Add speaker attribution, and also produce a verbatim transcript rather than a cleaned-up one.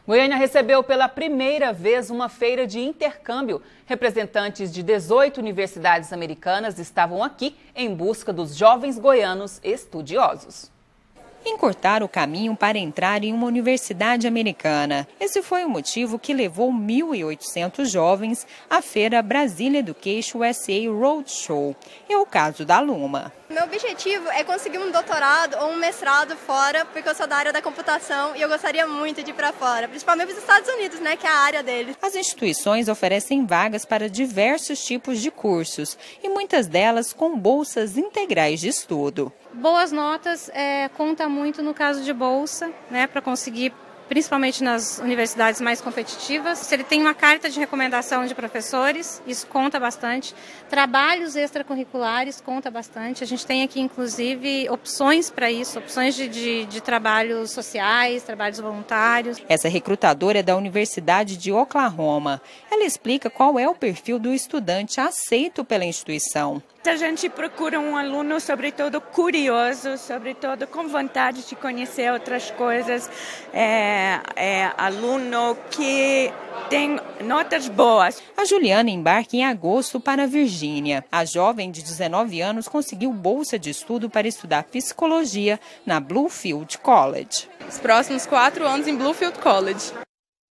Speaker 1: Goiânia recebeu pela primeira vez uma feira de intercâmbio. Representantes de dezoito universidades americanas estavam aqui em busca dos jovens goianos estudiosos.
Speaker 2: Encurtar o caminho para entrar em uma universidade americana. Esse foi o motivo que levou mil e oitocentos jovens à feira Brazil Education U S A Roadshow. É o caso da Luma.
Speaker 3: Meu objetivo é conseguir um doutorado ou um mestrado fora, porque eu sou da área da computação e eu gostaria muito de ir para fora, principalmente para os Estados Unidos, né, que é a área deles.
Speaker 2: As instituições oferecem vagas para diversos tipos de cursos e muitas delas com bolsas integrais de estudo.
Speaker 4: Boas notas é, conta muito no caso de bolsa, né, para conseguir, principalmente nas universidades mais competitivas. Se ele tem uma carta de recomendação de professores, isso conta bastante. Trabalhos extracurriculares conta bastante. A gente tem aqui, inclusive, opções para isso, opções de, de, de trabalhos sociais, trabalhos voluntários.
Speaker 2: Essa recrutadora é da Universidade de Oklahoma. Ela explica qual é o perfil do estudante aceito pela instituição.
Speaker 5: A gente procura um aluno, sobretudo, curioso, sobretudo com vontade de conhecer outras coisas. É, é aluno que tem notas boas.
Speaker 2: A Juliana embarca em agosto para a Virgínia. A jovem de dezenove anos conseguiu bolsa de estudo para estudar psicologia na Bluefield College.
Speaker 6: Os próximos quatro anos em Bluefield College.